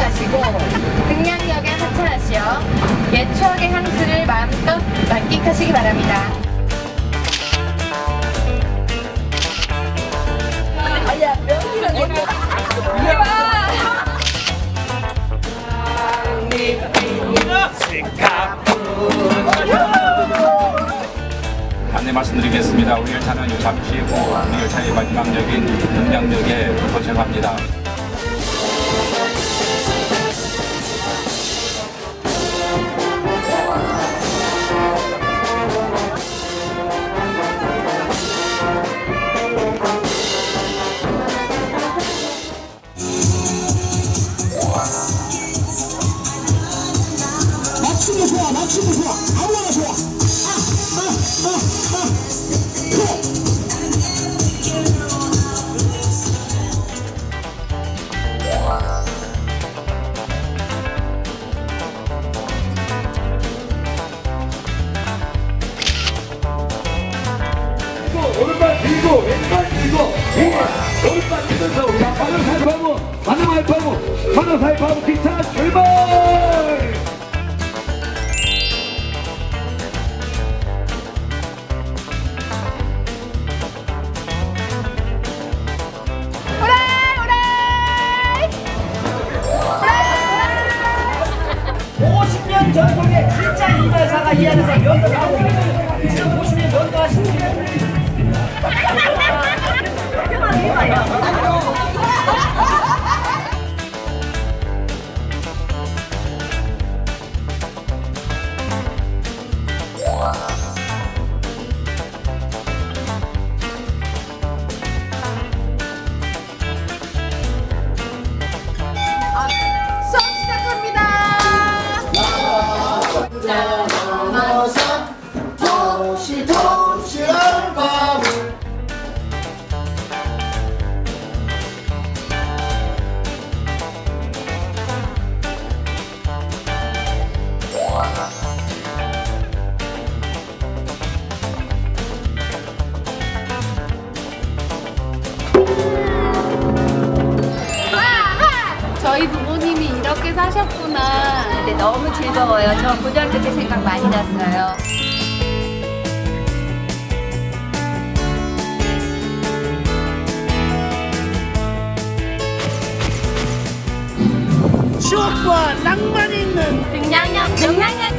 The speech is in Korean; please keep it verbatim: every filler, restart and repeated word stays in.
집중하시고 등량역에 하차하시어 옛 추억의 향수를 마음껏 만끽하시기 바랍니다. 아야 명이란 게 안내 말씀드리겠습니다. 우리 열차는 잠시 후 우리 열차의 마지막 역인 등량역에 도착합니다. 맞춤도 좋아, 맞춤도 좋아, 아무거나 좋아. 아, 아, 아, 아. 오른발 들고 왼발 들고 오른발 들면서 자 바로 살파고 바로 살파고 바로 살파고 기차 출발! 오십 년 전통의 진짜 인발사가 이 안에서 연도하고 있습니다. 지금 보시면 연도하십니다. 도시 도시 알바물 저희 부모님이 이렇게 사셨구나. 근데 너무 즐거워요. 저 고등학교 때 생각 많이 났어요. 추억과 낭만이 있는 등량역 등량역